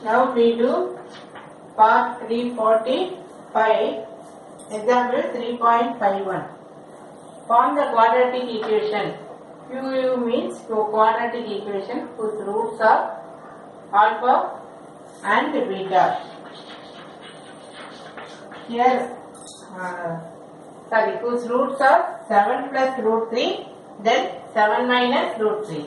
Now we do part 345, example 3.51. Form the quadratic equation. QU means quadratic equation whose roots are alpha and beta. Here, whose roots are 7 plus root 3, then 7 minus root 3.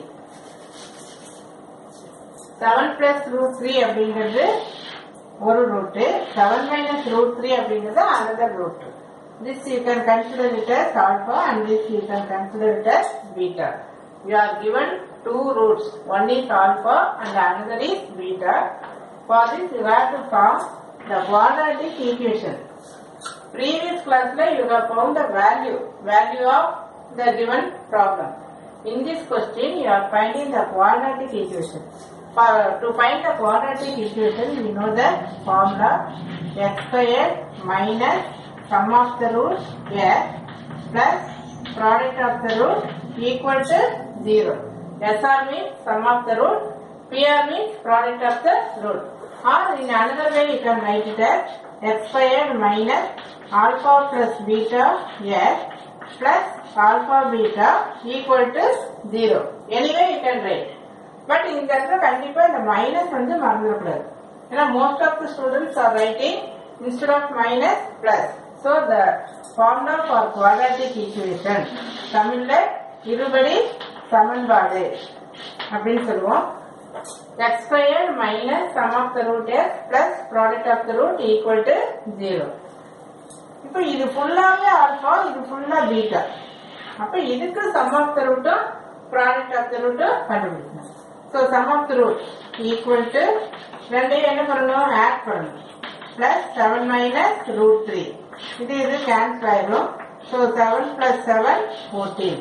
7 plus root 3 அப்படிங்கிறது ஒரு root, 7 minus root 3 அப்படிங்கிறது another root. This you can consider it as alpha and this you can consider it as beta. You are given two roots, one is alpha and another is beta. For this you have to form the quadratic equation. Previous class you have found the value of the given problem. In this question you are finding the quadratic equation. To find the quadratic equation, we know the formula x squared minus sum of the root x plus product of the root equal to 0. SR means sum of the root, PR means product of the root. Or in another way you can write it as x squared minus alpha plus beta x plus alpha beta equal to 0. Anyway you can write. But in that kandipa the minus வந்து மறந்துடக்கூடாது. ஏன்னா most of the students are writing instead of minus plus. So the formula for quadratic equation தமிழ்ல இருபடி சமன்பாடு அப்படின்னு சொல்லுவோம். x squared minus sum of the root x plus product of the root equal to 0. இப்போ இது ஃபுல்லாவே alpha, இது ஃபுல்லா பீட்டா. அப்ப இதுக்கு sum of the root product of the root கண்டுபிடிக்கணும். So sum of the root equal to ரெண்டையும் என்ன பண்ணணும், add பண்ணணும். Plus 7 minus root 3. இது cancel ஆயிடும். So 7 plus 7 14.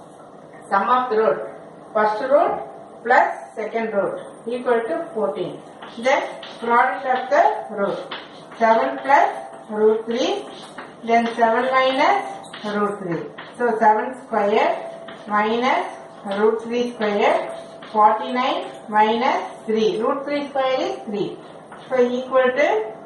Sum of the root first root plus second root equal to 14. Then product of the root 7 plus root 3, then 7 minus root 3. So 7 square minus root 3 square 49 minus 3. Root 3 square is 3. So equal to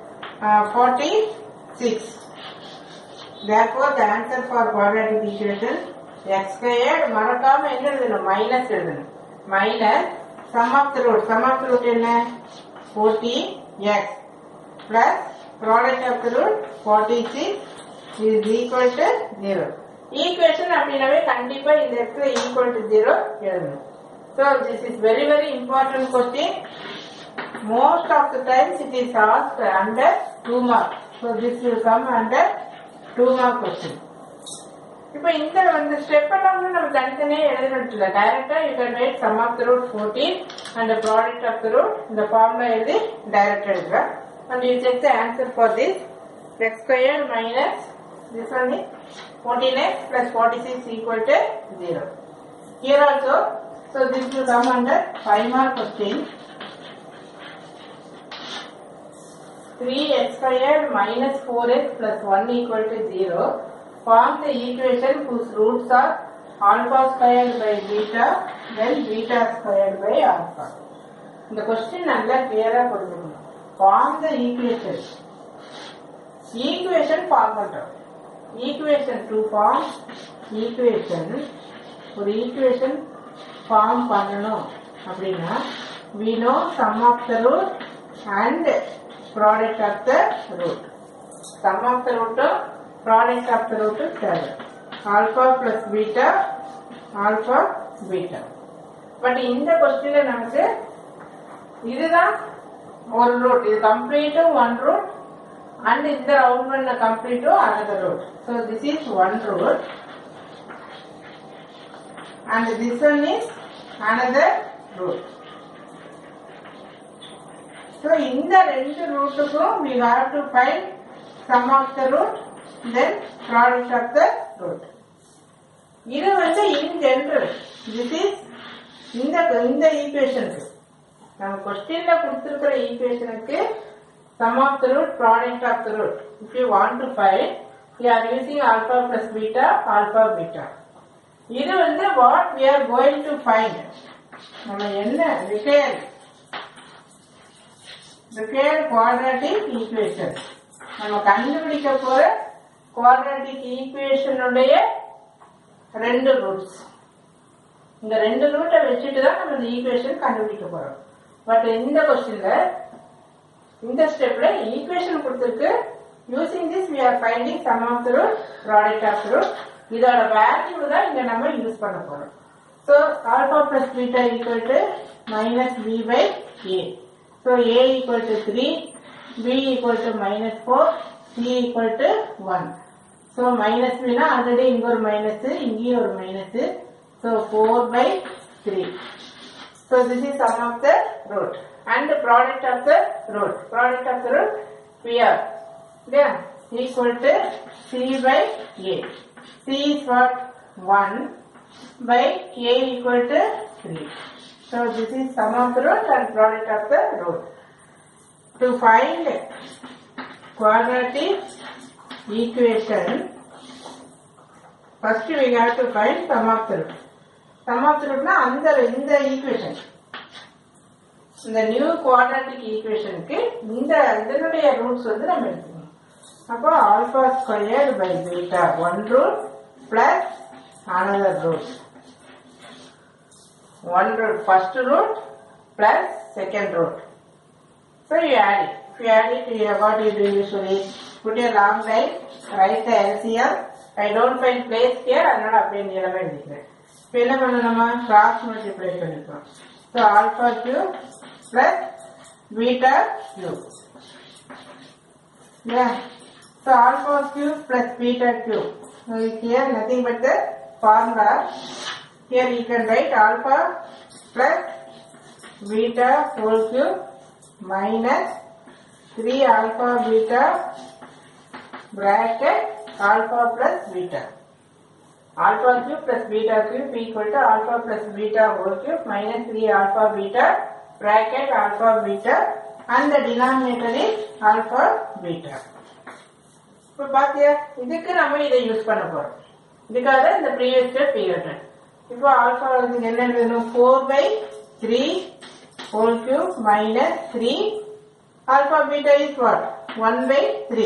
46. Therefore the answer for quadratic equation x squared மறக்காம என்ன எழுதணும், minus எழுதணும். Minus sum of the root. Sum of the root என்ன 40x plus product of the root 46 is equal to 0. Equation அப்படினாவே கண்டிப்பா இந்த இடத்துல equal to 0 எழுதணும். So this is very important question. Most of the times it is asked under 2 marks. So this will come under 2 mark question. இப்போ இந்த வந்து step எல்லாம் நம்ம தனித்தனியே எழுதணும்ல. டைரக்டா you can write sum of the root 14 and the product of the root இந்த formula எழுதி டைரக்டா எழுதுறேன். And you check the answer for this. X squared minus this one is 14x plus 46 equal to 0. Here also, so this will come under 5 mark question. 3x squared minus 4x plus 1 equal to 0. Form the equation whose roots are alpha squared by beta, then beta squared by alpha. The question நல்லா clear-ஆ கொடுத்துக்கணும். Form the equation. Equation form பண்றோம். Equation to form equation. ஒரு equation form பண்ணணும் அப்படின்னா we know sum of the root and product of the root. Sum of the root, product of the root is 7. Alpha plus beta, alpha beta. But இந்த questionல நமக்கு இதுதான் ஒரு root. இது complete one root and இந்த round பண்ண complete another root. So this is one root and this one is another root. So இந்த ரெண்டு ரூட்டுக்கும் we have to find sum of the root then product of the root. இது வந்து in general this is இந்த ஈக்குவேஷனுக்கு நம்ம கொஸ்டின்ல கொடுத்திருக்கிற ஈக்குவேஷனுக்கு sum of the root product of the root. If you want to find we are using alpha plus beta, alpha beta. இது வந்து what we are going to find. நம்ம என்ன required required quadratic equation. நம்ம கண்டுபிடிக்க போற quadratic equation உடைய ரெண்டு roots. இந்த ரெண்டு ரூட்டை வச்சுட்டு தான் நம்ம இந்த ஈக்குவேஷன் கண்டுபிடிக்க போறோம். பட் இந்த क्वेश्चनல இந்த ஸ்டெப்ல ஈக்குவேஷன் கொடுத்திருக்கு. Using this we are finding sum of the root, product of the root. இதோட வேல்யூ தான் இங்க நம்ம யூஸ் பண்ண போறோம். So alpha plus beta equal to minus b by a. So a equal to 3, b equal to minus 4, c equal to 1. So minus b na already இங்க ஒரு minus, இங்கேயும் ஒரு minus. So 4 by 3. So this is sum of the root and the product of the root. Product of the root PR. Yeah, equal to c by a. C is what? 1 by a equal to 3. So this is sum of the root and product of the root. To find quadratic equation, first we have to find sum of the root. Sum of the root na இந்த equation. இந்த new quadratic equation க்கு இதனுடைய roots வந்து நம்ம எடுத்துக்கணும். அப்போ alpha squared by beta one root plus another root. One root, first root plus second root. So you add it. If you add it, what you do usually? Put a long line, write the LCM. I don't find place here, அதனால அப்படியே நீளமா எழுதிக்கிறேன். இப்போ என்ன பண்ணணுமா? cross multiply பண்ணிக்கிறோம். So alpha cube plus beta cube. Yeah. So alpha cube plus beta cube. So here nothing but the formula. Here you can write alpha plus beta whole cube minus 3 alpha beta bracket alpha plus beta. Alpha cube plus beta cube equal to alpha plus beta whole cube minus 3 alpha beta bracket alpha beta and the denominator is alpha beta. இப்போ பாத்தியா, இதுக்கு நம்ம இதை use பண்ண போறோம். இதுக்காக இந்த previous step எழுதுறேன். இப்போ ஆல்பா வந்து என்ன எழுதணும்? 4 by 3 whole cube minus 3 alpha beta is what? 1 by 3.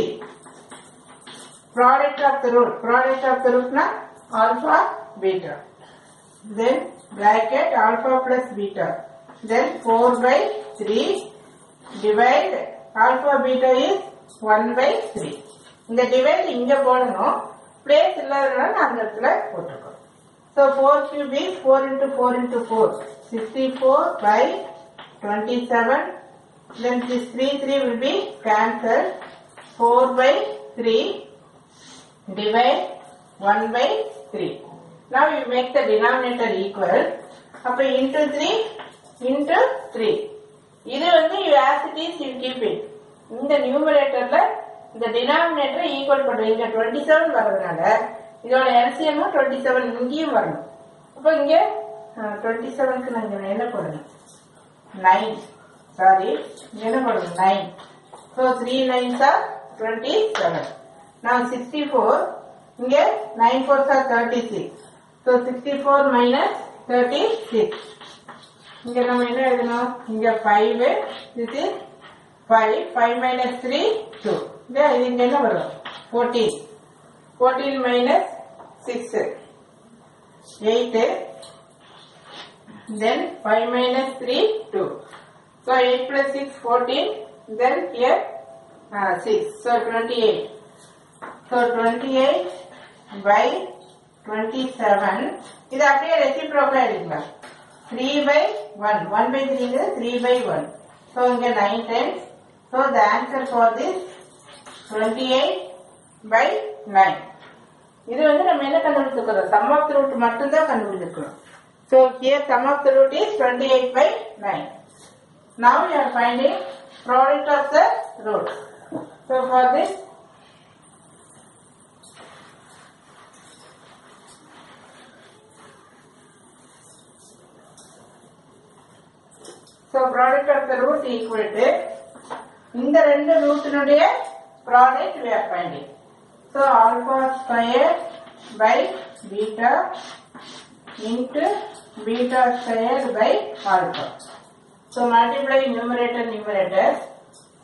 Product of the root. Product of the root na alpha beta. Then bracket alpha plus beta. Then 4 by 3 divide alpha beta is 1 by 3. இந்த divide இங்க போடணும். Place இல்லாதனால அந்த இடத்துல போட்டுருக்கோம். So 4 cube is 4 into 4 into 4. 64 by 27. Then this 3 will be cancelled. 4 by 3 divide 1 by 3. Now you make the denominator equal. அப்ப into 3 into 3. இது வந்து you as it is you keep it. இந்த numeratorல இந்த denominator equal பண்றோம். இங்க 27 வரதுனால இதோட LCM 27 இங்கேயும் வரணும். அப்ப இங்க 27க்கு நான் இங்க என்ன போடணும்? 9. சாரி, என்ன போடணும்? 9. So 3 9s are 27. Now 64, இங்க 9 4s are 36. So 64 minus 36. இங்க நம்ம என்ன எழுதணும்? இங்க 5, this is 5, 5 minus 3, 2. இது இங்க என்ன வரும்? 14. 14 minus 6, 8. Then 5 minus 3, 2. So 8 plus 6, 14. Then here 6. So 28. So 28 by 27. இது அப்படியே ரெசிப்ரோக்கா எடுக்கலாம். 3 by 1. 1 by 3 is 3 by 1. So இங்க 9 times. So the answer for this 28 by 9. இது வந்து நம்ம என்ன கண்டுபிடிச்சிருக்கிறோம்? sum of the root மட்டும் தான் கண்டுபிடிச்சிருக்கிறோம். So here sum of the root is 28 by 9. Now we are finding product of the root. So for this, so product of the root equal to இந்த ரெண்டு ரூட்டினுடைய product we are finding. So alpha square by beta into beta square by alpha. So multiply numerator.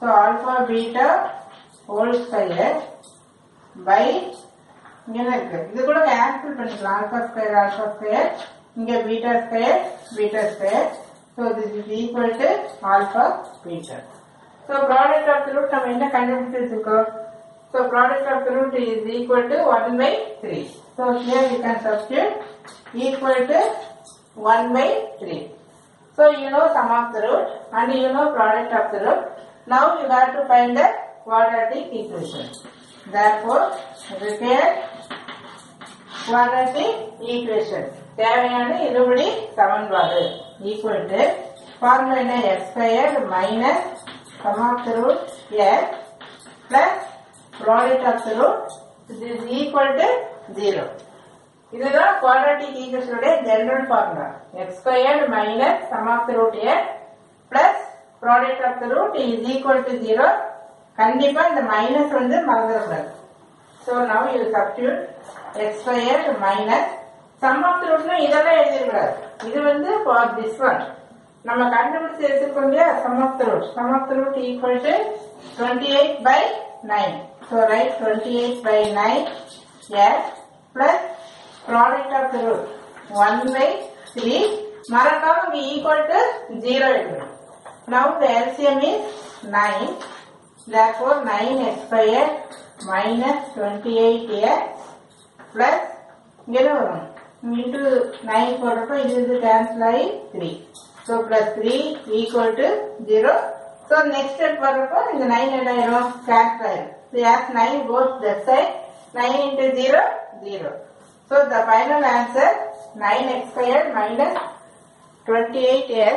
So alpha beta whole square by இங்க இருக்கு இது கூட cancel பண்ணிக்கலாம் alpha square இங்க beta square so this is equal to alpha beta. So product of the root நம்ம என்ன கண்டுபிடிச்சிருக்கோம். So product of the root is equal to 1 by 3. So here you can substitute equal to 1 by 3. So you know sum of the root and you know product of the root. Now you have to find the quadratic equation. Therefore required quadratic equation. தேவையான இருபடி சமன்பாடு equal to formula என்ன x squared minus sum of the root x plus product of the root is equal to 0. இதுதான் quadratic equation உடைய general formula. X squared minus sum of the root x plus product of the root is equal to 0. கண்டிப்பா இந்த minus வந்து மறந்துடக்கூடாது. So now you substitute x squared minus sum of the root இதெல்லாம் எழுதிடக்கூடாது. இது வந்து for this one. நம்ம கண்டுபிடிச்சு எடுத்துக்கோம் இல்லையா sum of the root equal to 28 by 9. So write 28 by 9 x plus product of the root 1 by 3. மறக்காம இங்க equal to 0 எழுதணும். Now the LCM is 9. Therefore 9x squared minus 28x plus இங்க என்ன வரும் into 9 போடுறப்ப இது cancel ஆகி 3. So plus 3 equal to 0. So next step வரப்போ இந்த 9 என்ன ஆயிரும் cancel ஆயிரும். So as 9 goes that side 9 into 0 0. So the final answer 9x squared minus 28x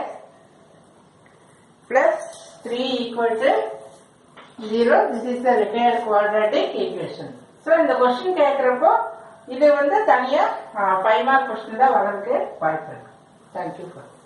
plus 3 equal to 0. This is the required quadratic equation. So in the question கேட்கிறப்போ இது வந்து தனியா 5 mark question தான் வரதுக்கு வாய்ப்பு இருக்கு. Thank you.